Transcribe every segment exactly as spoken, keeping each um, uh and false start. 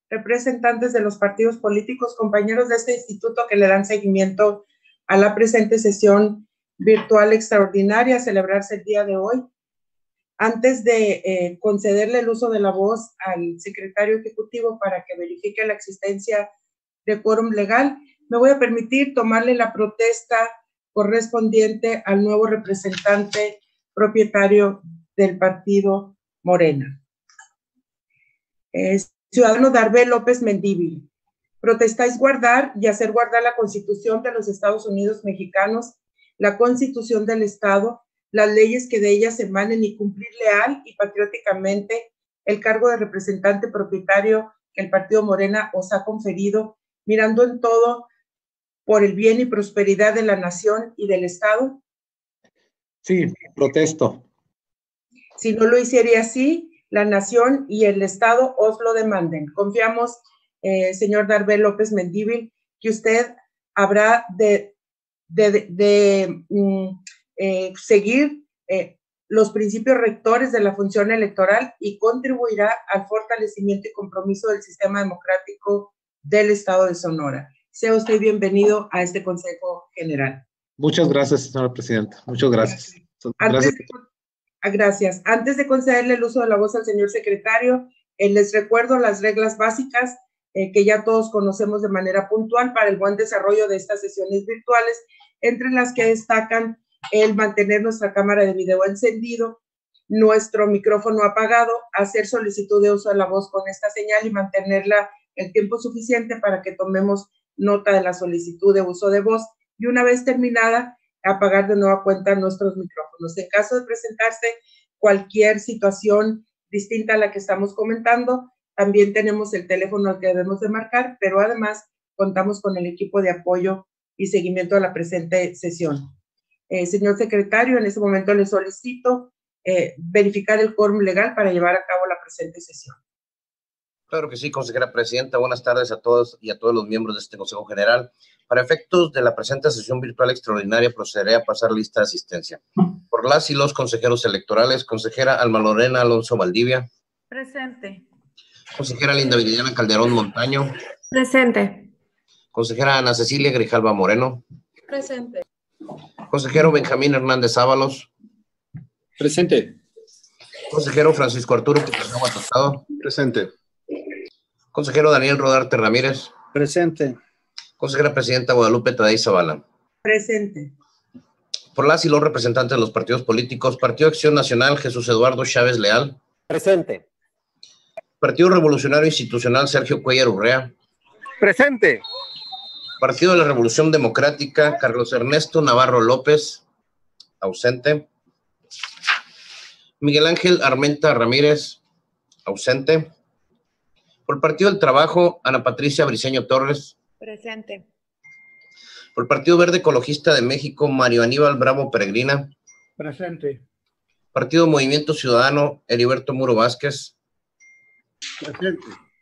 representantes de los partidos políticos, compañeros de este instituto que le dan seguimiento a la presente sesión virtual extraordinaria a celebrarse el día de hoy. Antes de eh, concederle el uso de la voz al secretario ejecutivo para que verifique la existencia de quórum legal, me voy a permitir tomarle la protesta correspondiente al nuevo representante propietario del partido Morena. Es ciudadano Darvé López Mendívil. Protestáis guardar y hacer guardar la Constitución de los Estados Unidos mexicanos, la Constitución del Estado, las leyes que de ellas emanen y cumplir leal y patrióticamente el cargo de representante propietario que el partido Morena os ha conferido, mirando en todo por el bien y prosperidad de la nación y del Estado. Sí, protesto. Si no lo hiciera así, la nación y el Estado os lo demanden. Confiamos, eh, señor Darvé López Mendívil, que usted habrá de, de, de, de um, eh, seguir eh, los principios rectores de la función electoral y contribuirá al fortalecimiento y compromiso del sistema democrático del Estado de Sonora. Sea usted bienvenido a este Consejo General. Muchas gracias, señora presidenta. Muchas gracias. Gracias. Antes, gracias. Antes de concederle el uso de la voz al señor secretario, eh, les recuerdo las reglas básicas eh, que ya todos conocemos de manera puntual para el buen desarrollo de estas sesiones virtuales, entre las que destacan el mantener nuestra cámara de video encendido, nuestro micrófono apagado, hacer solicitud de uso de la voz con esta señal y mantenerla el tiempo suficiente para que tomemos nota de la solicitud de uso de voz, y una vez terminada, apagar de nueva cuenta nuestros micrófonos. En caso de presentarse cualquier situación distinta a la que estamos comentando, también tenemos el teléfono al que debemos de marcar, pero además contamos con el equipo de apoyo y seguimiento a la presente sesión. Eh, señor secretario, en este momento le solicito eh, verificar el quórum legal para llevar a cabo la presente sesión. Claro que sí, consejera presidenta. Buenas tardes a todos y a todos los miembros de este Consejo General. Para efectos de la presente sesión virtual extraordinaria, procederé a pasar lista de asistencia. Por las y los consejeros electorales, consejera Alma Lorena Alonso Valdivia. Presente. Consejera Linda Viridiana Calderón Montaño. Presente. Consejera Ana Cecilia Grijalva Moreno. Presente. Consejero Benjamín Hernández Ábalos. Presente. Consejero Francisco Arturo Putazagua Tostado. Presente. Consejero Daniel Rodarte Ramírez. Presente. Consejera Presidenta Guadalupe Tadei Zavala. Presente. Por las y los representantes de los partidos políticos, Partido Acción Nacional, Jesús Eduardo Chávez Leal. Presente. Partido Revolucionario Institucional, Sergio Cuellar Urrea. Presente. Partido de la Revolución Democrática, Carlos Ernesto Navarro López. Ausente. Miguel Ángel Armenta Ramírez. Ausente. Por el Partido del Trabajo, Ana Patricia Briceño Torres. Presente. Por el Partido Verde Ecologista de México, Mario Aníbal Bravo Peregrina. Presente. Partido Movimiento Ciudadano, Heriberto Muro Vázquez. Presente.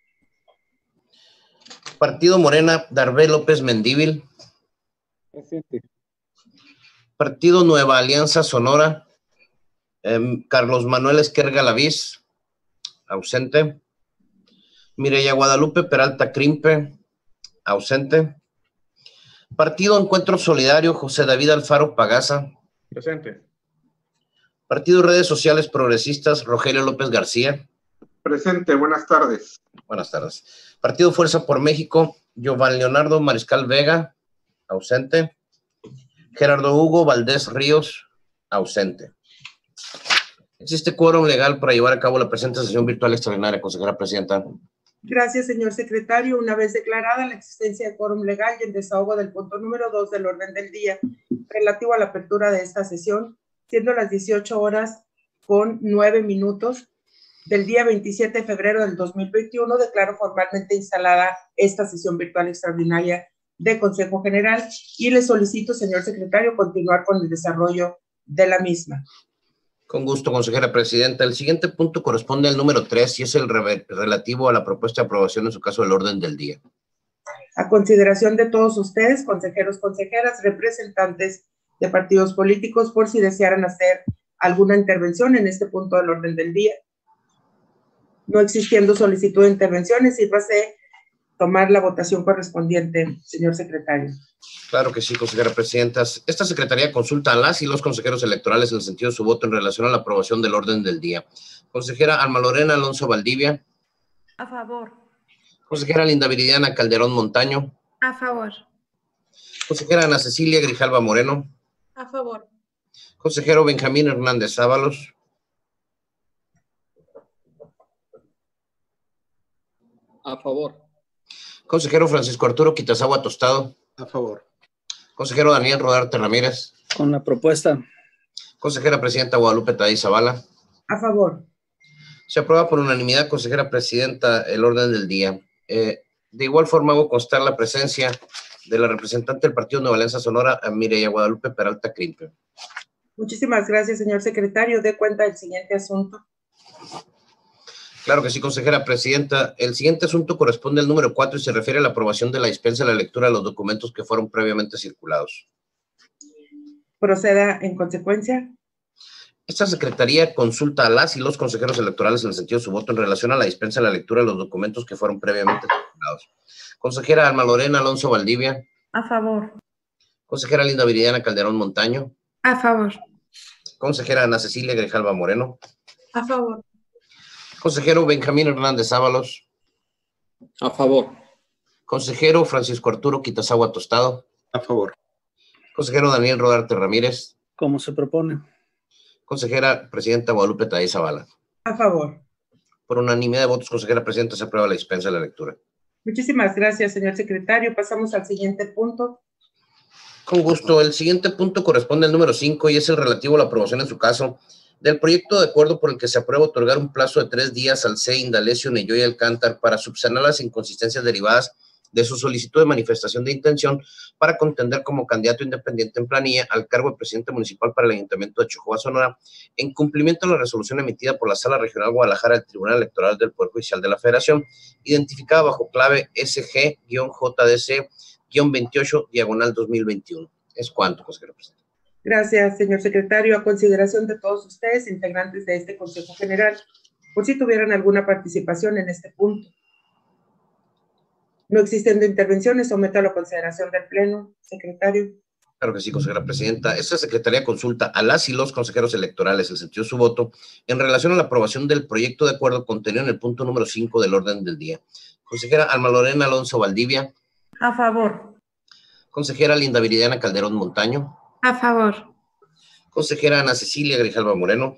Partido Morena, Darvé López Mendívil. Presente. Partido Nueva Alianza Sonora, eh, Carlos Manuel Esquerga Lavís. Ausente. Mireya Guadalupe Peralta Crimpe. Ausente. Partido Encuentro Solidario, José David Alfaro Pagaza. Presente. Partido Redes Sociales Progresistas, Rogelio López García. Presente, buenas tardes. Buenas tardes. Partido Fuerza por México, Giovanni Leonardo Mariscal Vega. Ausente. Gerardo Hugo Valdés Ríos. Ausente. ¿Existe quórum legal para llevar a cabo la presente sesión virtual extraordinaria, consejera presidenta? Gracias, señor secretario. Una vez declarada la existencia de quórum legal y el desahogo del punto número dos del orden del día relativo a la apertura de esta sesión, siendo las dieciocho horas con nueve minutos del día veintisiete de febrero del dos mil veintiuno, declaro formalmente instalada esta sesión virtual extraordinaria de Consejo General y le solicito, señor secretario, continuar con el desarrollo de la misma. Con gusto, consejera presidenta. El siguiente punto corresponde al número tres y es el re relativo a la propuesta de aprobación, en su caso, del orden del día. A consideración de todos ustedes, consejeros, consejeras, representantes de partidos políticos, por si desearan hacer alguna intervención en este punto del orden del día. No existiendo solicitud de intervenciones, sírvase tomar la votación correspondiente, señor secretario. Claro que sí, consejera presidenta. Esta secretaría consulta a las y los consejeros electorales en el sentido de su voto en relación a la aprobación del orden del día. Consejera Alma Lorena Alonso Valdivia. A favor. Consejera Linda Viridiana Calderón Montaño. A favor. Consejera Ana Cecilia Grijalva Moreno. A favor. Consejero Benjamín Hernández Ábalos. A favor. Consejero Francisco Arturo Quitazagua Tostado. A favor. Consejero Daniel Rodarte Ramírez. Con la propuesta. Consejera Presidenta Guadalupe Tadei Zavala. A favor. Se aprueba por unanimidad, consejera presidenta, el orden del día. Eh, de igual forma hago constar la presencia de la representante del Partido Nueva Alianza Sonora, Mireya Guadalupe Peralta Crimpe. Muchísimas gracias, señor secretario. Dé cuenta del siguiente asunto. Claro que sí, consejera presidenta. El siguiente asunto corresponde al número cuatro y se refiere a la aprobación de la dispensa de la lectura de los documentos que fueron previamente circulados. Proceda en consecuencia. Esta secretaría consulta a las y los consejeros electorales en el sentido de su voto en relación a la dispensa de la lectura de los documentos que fueron previamente circulados. Consejera Alma Lorena Alonso Valdivia. A favor. Consejera Linda Viridiana Calderón Montaño. A favor. Consejera Ana Cecilia Grijalva Moreno. A favor. Consejero Benjamín Hernández Ábalos. A favor. Consejero Francisco Arturo Quitazagua Tostado. A favor. Consejero Daniel Rodarte Ramírez. Como se propone. Consejera Presidenta Guadalupe Tadei Zavala. A favor. Por unanimidad de votos, consejera presidenta, se aprueba la dispensa de la lectura. Muchísimas gracias, señor secretario. Pasamos al siguiente punto. Con gusto. El siguiente punto corresponde al número cinco y es el relativo a la aprobación en su caso del proyecto de acuerdo por el que se aprueba otorgar un plazo de tres días al C E I Indalecio Neyoy Alcántar para subsanar las inconsistencias derivadas de su solicitud de manifestación de intención para contender como candidato independiente en planilla al cargo de presidente municipal para el Ayuntamiento de Chihuahua, Sonora, en cumplimiento de la resolución emitida por la Sala Regional Guadalajara del Tribunal Electoral del Poder Judicial de la Federación, identificada bajo clave S G J D C veintiocho, diagonal dos mil veintiuno. Es cuanto, consejero presidente. Gracias, señor secretario. A consideración de todos ustedes, integrantes de este Consejo General, por si tuvieran alguna participación en este punto. No existiendo intervenciones, someto a la consideración del Pleno, secretario. Claro que sí, consejera presidenta. Esta secretaría consulta a las y los consejeros electorales, el sentido de su voto, en relación a la aprobación del proyecto de acuerdo contenido en el punto número cinco del orden del día. Consejera Alma Lorena Alonso Valdivia. A favor. Consejera Linda Viridiana Calderón Montaño. A favor. Consejera Ana Cecilia Grijalva Moreno.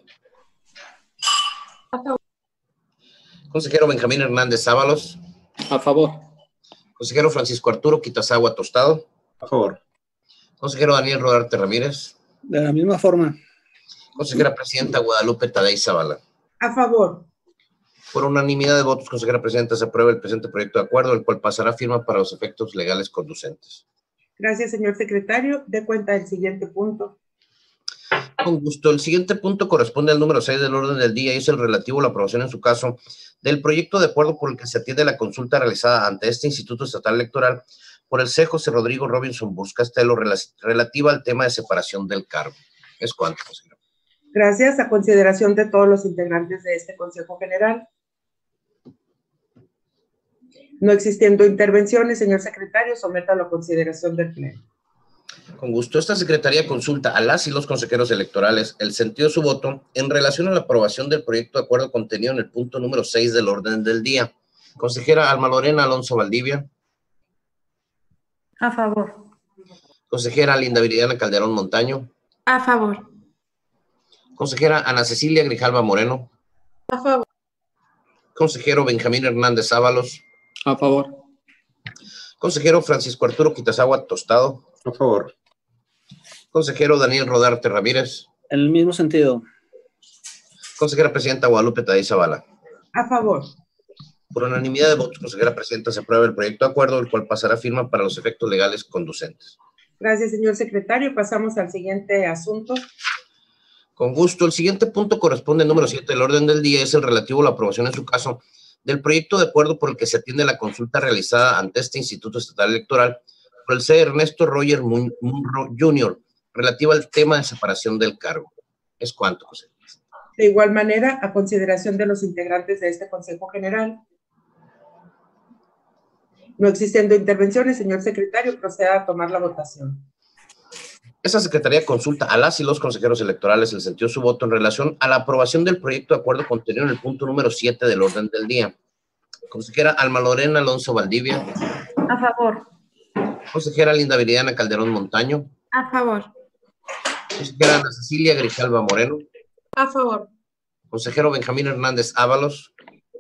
A favor. Consejero Benjamín Hernández Ábalos. A favor. Consejero Francisco Arturo Quitazagua Tostado. A favor. Consejero Daniel Rodarte Ramírez. De la misma forma. Consejera Presidenta Guadalupe Tadei Zavala. A favor. Por unanimidad de votos, consejera presidenta, se aprueba el presente proyecto de acuerdo, el cual pasará a firma para los efectos legales conducentes. Gracias, señor secretario. Dé cuenta del siguiente punto. Con gusto. El siguiente punto corresponde al número seis del orden del día y es el relativo a la aprobación en su caso del proyecto de acuerdo por el que se atiende la consulta realizada ante este Instituto Estatal Electoral por el C José Rodrigo Robinson Burs Castelo relativa al tema de separación del cargo. Es cuanto, consejera. Gracias. A consideración de todos los integrantes de este Consejo General. No existiendo intervenciones, señor secretario, someto a la consideración del Pleno. Con gusto. Esta secretaría consulta a las y los consejeros electorales el sentido de su voto en relación a la aprobación del proyecto de acuerdo contenido en el punto número seis del orden del día. Consejera Alma Lorena Alonso Valdivia. A favor. Consejera Linda Viridiana Calderón Montaño. A favor. Consejera Ana Cecilia Grijalva Moreno. A favor. Consejero Benjamín Hernández Ábalos. A favor. Consejero Francisco Arturo Quitazagua Tostado. A favor. Consejero Daniel Rodarte Ramírez. En el mismo sentido. Consejera Presidenta Guadalupe Tadei Zavala. A favor. Por unanimidad de votos, consejera presidenta, se aprueba el proyecto de acuerdo, el cual pasará a firma para los efectos legales conducentes. Gracias, señor secretario. Pasamos al siguiente asunto. Con gusto. El siguiente punto corresponde al número siete del orden del día, es el relativo a la aprobación en su caso del proyecto de acuerdo por el que se atiende la consulta realizada ante este Instituto Estatal Electoral por el C. Ernesto Roger Munro junior relativa al tema de separación del cargo. Es cuanto, José. De igual manera, a consideración de los integrantes de este Consejo General, no existiendo intervenciones, señor secretario, proceda a tomar la votación. Esta Secretaría consulta a las y los consejeros electorales el sentido de su voto en relación a la aprobación del proyecto de acuerdo contenido en el punto número siete del orden del día. Consejera Alma Lorena Alonso Valdivia. A favor. Consejera Linda Viridiana Calderón Montaño. A favor. Consejera Ana Cecilia Grijalva Moreno. A favor. Consejero Benjamín Hernández Ábalos.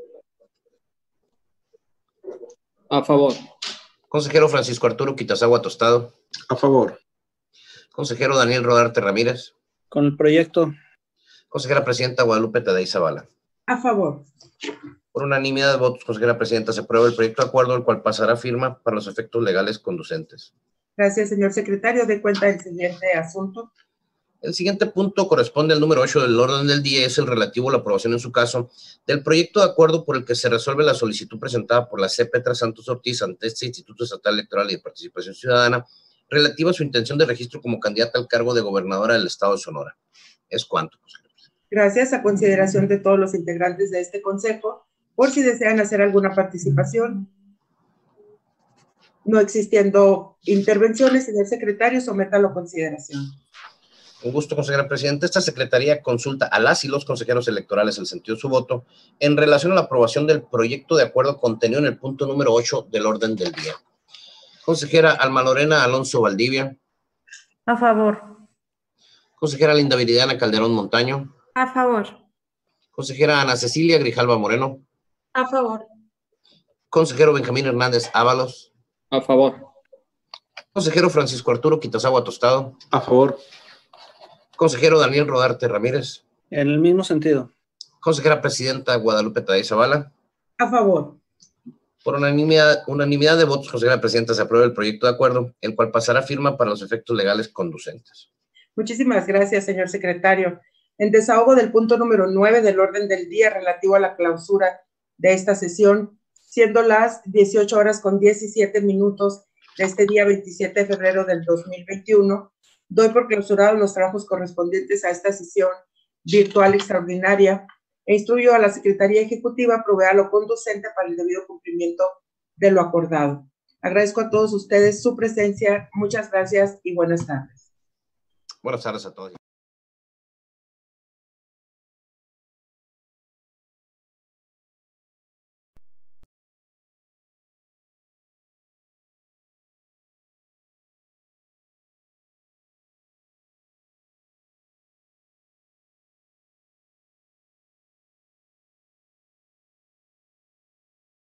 A favor. Consejero Francisco Arturo Quitazagua Tostado. A favor. Consejero Daniel Rodarte Ramírez. Con el proyecto. Consejera Presidenta Guadalupe Tadei Zavala. A favor. Por unanimidad de votos, consejera Presidenta, se aprueba el proyecto de acuerdo, el cual pasará a firma para los efectos legales conducentes. Gracias, señor secretario. De cuenta del siguiente asunto. El siguiente punto corresponde al número ocho del orden del día y es el relativo a la aprobación en su caso del proyecto de acuerdo por el que se resuelve la solicitud presentada por la C. Petra Santos Ortiz ante este Instituto Estatal Electoral y de Participación Ciudadana relativa a su intención de registro como candidata al cargo de gobernadora del Estado de Sonora. Es cuanto, consejero. Gracias, a consideración de todos los integrantes de este consejo, por si desean hacer alguna participación. No existiendo intervenciones, señor secretario, sométalo a consideración. Un gusto, consejera Presidenta. Esta Secretaría consulta a las y los consejeros electorales el sentido de su voto en relación a la aprobación del proyecto de acuerdo contenido en el punto número ocho del orden del día. Consejera Alma Lorena Alonso Valdivia. A favor. Consejera Linda Viridiana Calderón Montaño. A favor. Consejera Ana Cecilia Grijalva Moreno. A favor. Consejero Benjamín Hernández Ábalos. A favor. Consejero Francisco Arturo Quitazagua Tostado. A favor. Consejero Daniel Rodarte Ramírez. En el mismo sentido. Consejera Presidenta Guadalupe Tadei Zavala. A favor. Por unanimidad, unanimidad de votos, consejera Presidenta, se aprueba el proyecto de acuerdo, el cual pasará a firma para los efectos legales conducentes. Muchísimas gracias, señor secretario. En desahogo del punto número nueve del orden del día relativo a la clausura de esta sesión, siendo las dieciocho horas con diecisiete minutos de este día veintisiete de febrero del dos mil veintiuno, doy por clausurados los trabajos correspondientes a esta sesión virtual extraordinaria e instruyo a la Secretaría Ejecutiva a proveer lo conducente para el debido cumplimiento de lo acordado. Agradezco a todos ustedes su presencia. Muchas gracias y buenas tardes. Buenas tardes a todos.